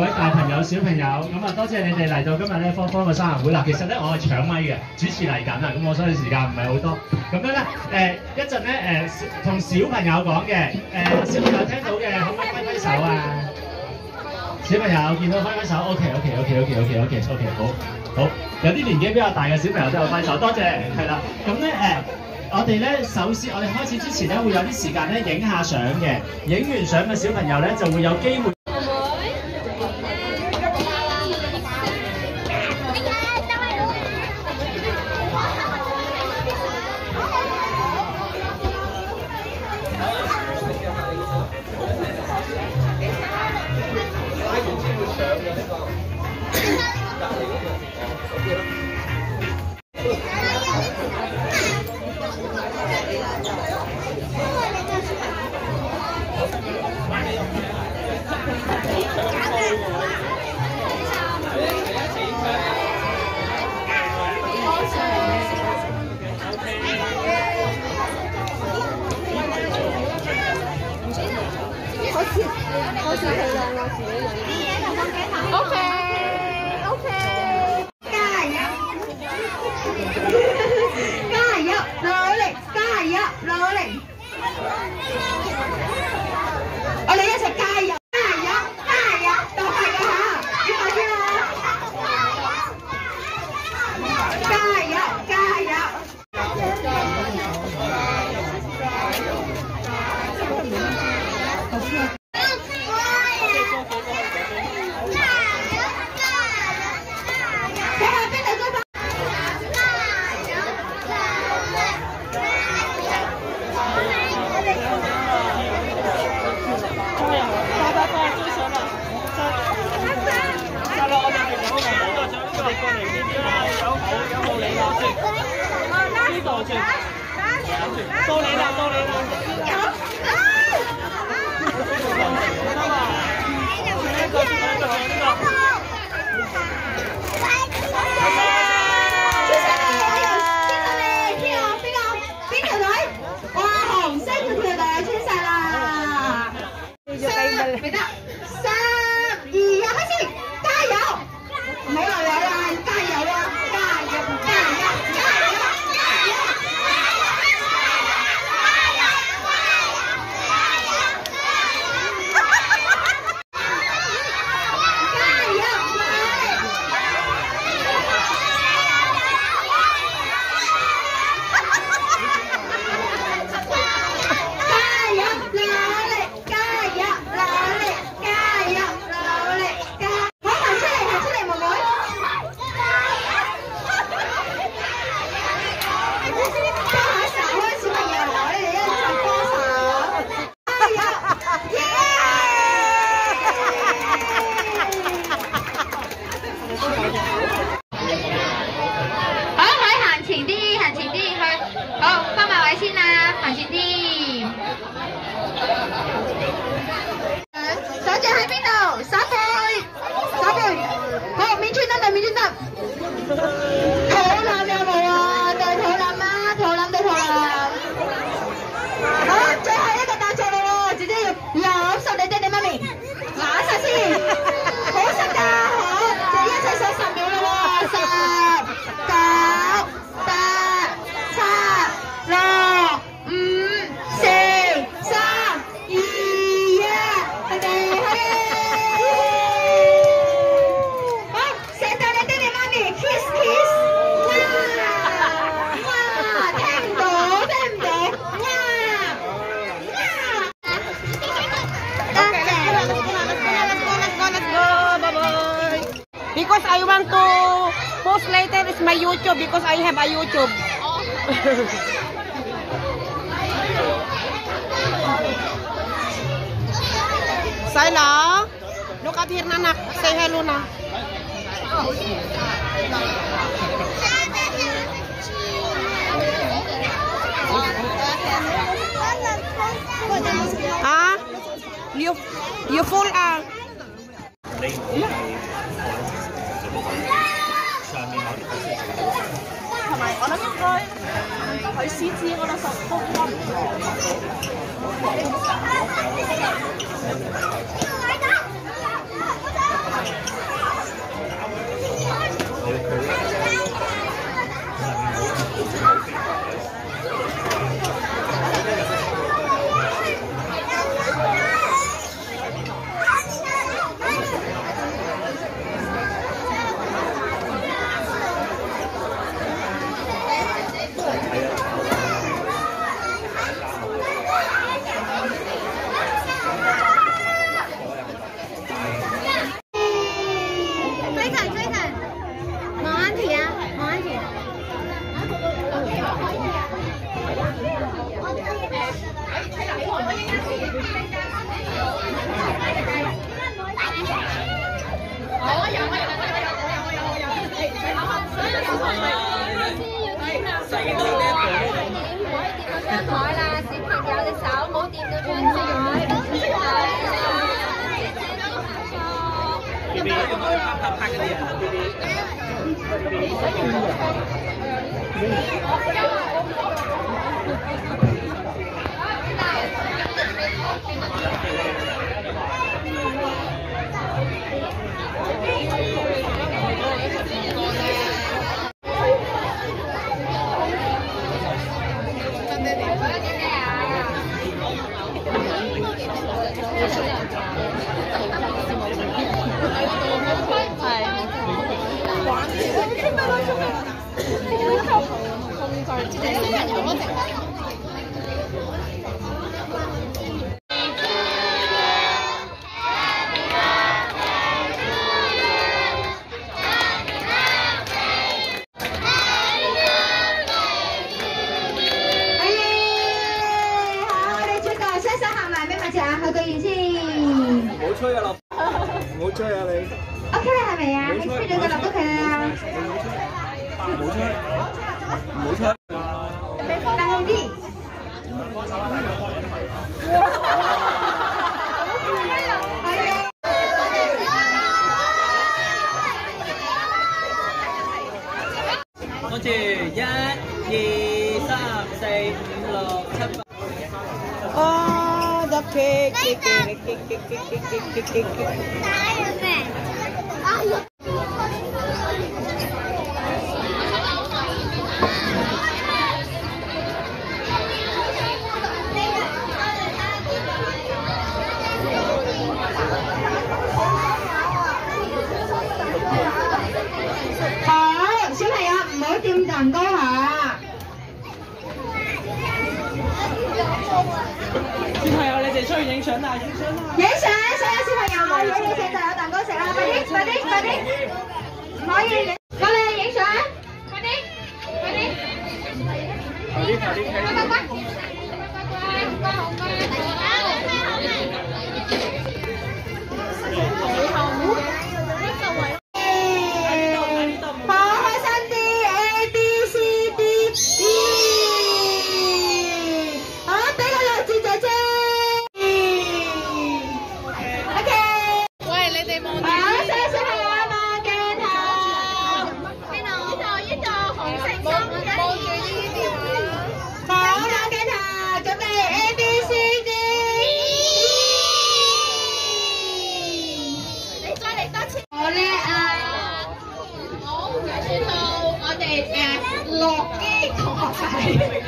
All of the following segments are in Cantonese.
位大朋友、小朋友，咁啊多謝你哋嚟到今日咧芳芳嘅生日會啦。其實咧我係搶咪嘅，主持嚟緊啦，咁我所以時間唔係好多。咁樣咧一陣咧同小朋友講嘅，小朋友聽到嘅可唔可以揮揮手啊？小朋友見到揮揮手 ，OK， 好，有啲年紀比較大嘅小朋友都有揮手，多謝，係啦。咁咧我哋咧首先我哋開始之前咧會有啲時間咧影下相嘅，影完相嘅小朋友咧就會有機會。 好似佢兩個自己兩。OK， 加油！加油！努力！加油！努力！我哋一齊加油！加油！加油！到係㗎嚇，邊個先啊？加油！加油！ Because I want to post later is my YouTube because I have a YouTube. Sayla, look at here, Nanak. Say hello na. Ah, you full ah. 上面有啲特色同埋我諗應該佢獅子嗰度實都幫唔到。 台啦，小朋友隻手唔好掂到張台。 B B 有冇拍嗰啲啊？ B B。 冇吹啊落，唔好吹啊你。 OK 啦，係咪啊？你吹咗就落到佢啦。 唔好吹，唔好吹。 大力啲。 跟住1、2、3、4、5、6、7、8。 Oh, the cake. 好，小朋友唔好掂蛋糕嚇。 小朋友，你哋出去影相啦！ 影相，所有小朋友可以影相就有蛋糕食啦！快啲，快啲，快啲！唔可以影，過嚟影相，快啲，快啲！乖乖，好開心啲 ，A B C D E， 好，俾個樂智姐姐。 喂，你哋望住好，所有小朋友望鏡頭。 呢度紅色衫嗰啲，望住呢邊啊！ 好，望鏡頭，準備 A B C D。 你再嚟多次。 好叻啊！ 好，跟住到我哋樂基同學仔。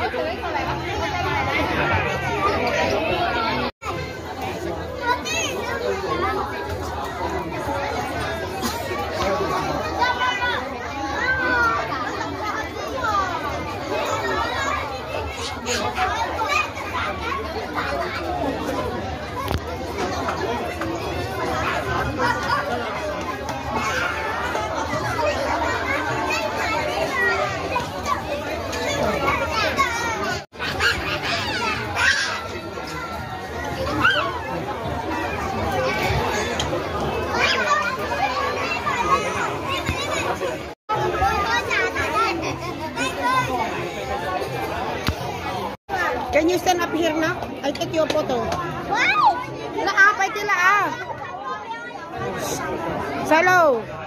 Can you stand up here now? I take your photo. Wow! Pwede la. Solo.